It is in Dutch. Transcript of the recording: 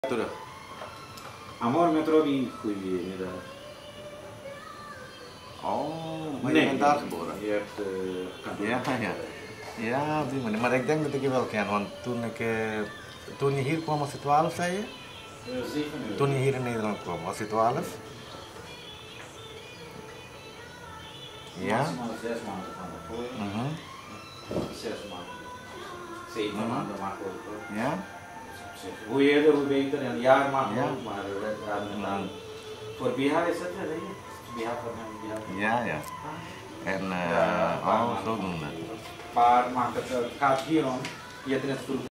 Terug. Amor met Robbie, goedemiddag. Oh, maar je bent daar geboren? Je hebt Ja, op die manier. Maar ik denk dat ik je wel ken, want toen je hier kwam was je 12, zei je? 7 uur. Toen je hier in Nederland kwam, was je 12? Ja? Maximaal 6 maanden van tevoren. 6 maanden. 7 maanden mag ook. Ja? Hoe eerder, hoe beter. Een jaar mag Ja. ook, maar voor BH is het, weet je? BH voor mij, BH. Ja. En, Ja, zodoende. Maar het gaat hier om, je hebt net